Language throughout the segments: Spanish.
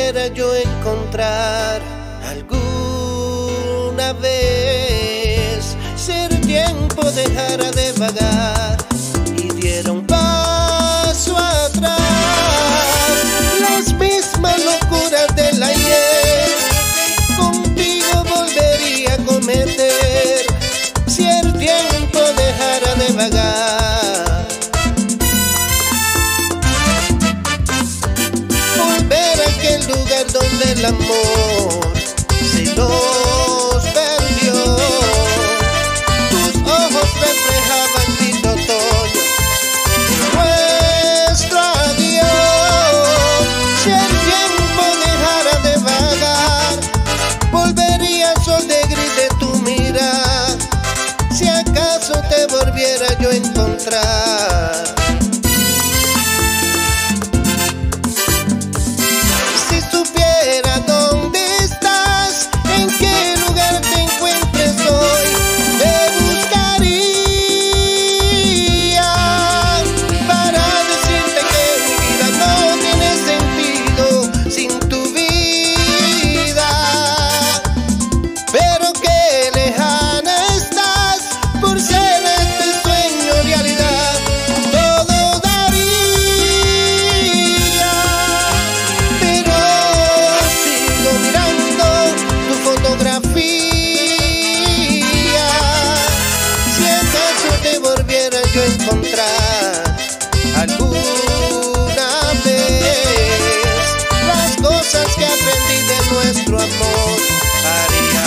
volviera yo a encontrar alguna vez, si el tiempo dejara de vagar y diera un paso atrás, las mismas locuras del ayer contigo volvería a cometer, si el tiempo dejara de vagar. Volver a aquel lugar donde el amor se nos perdió. Tus ojos reflejaban lindo otoño en nuestro adiós. Si el tiempo dejara de vagar, volvería al sol de gris de tu mirada, si acaso te volviera yo a encontrar. Si supiera dónde estás, en qué lugar te encuentres hoy, te buscaría para decirte que mi vida no tiene sentido sin tu vida. Pero qué lejana estás por ser este sueño realidad. Todo daría, pero sigo mirando tu fotografía, si acaso te volviera yo a encontrar alguna vez. Las cosas que aprendí de nuestro amor haría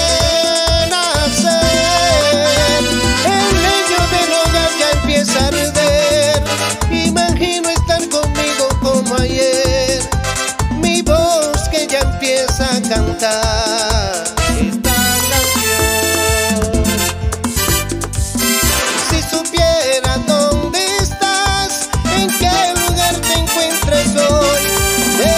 renacer. El leño del hogar ya empieza a arder, imagino estar conmigo como ayer, mi voz que ya empieza a cantar esta canción. Si supiera dónde estás, en qué lugar te encuentres hoy, te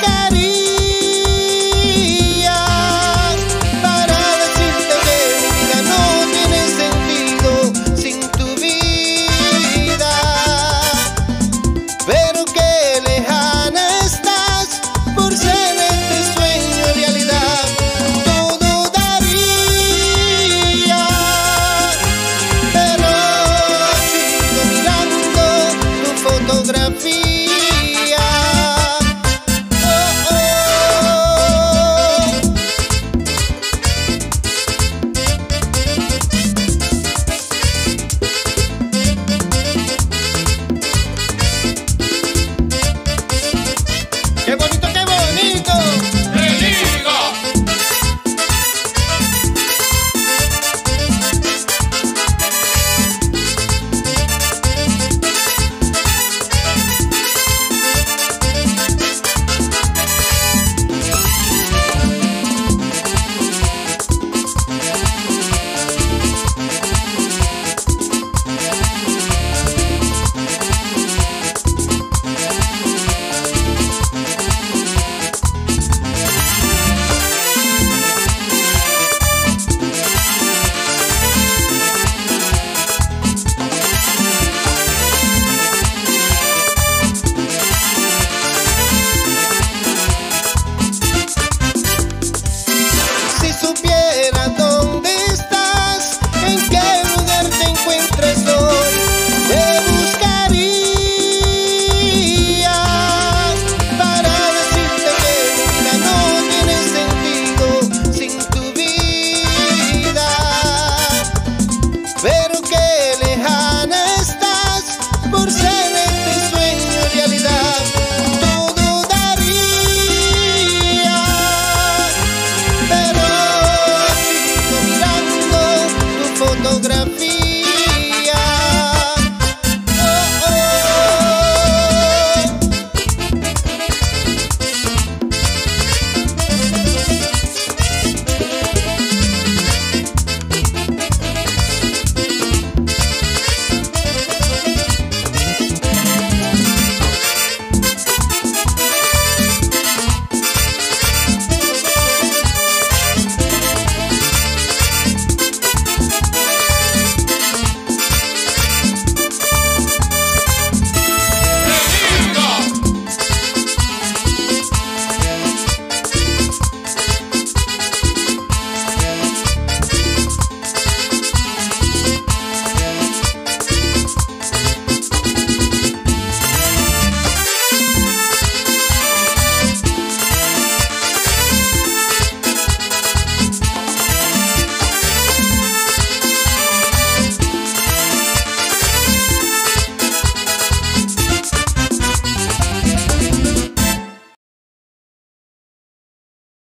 buscaría para decirte que mi vida no tiene sentido sin tu vida. Pero qué lejana estás por ser este sueño realidad. Todo daría, pero sigo mirando tu fotografía. Oh, oh. Qué bonito.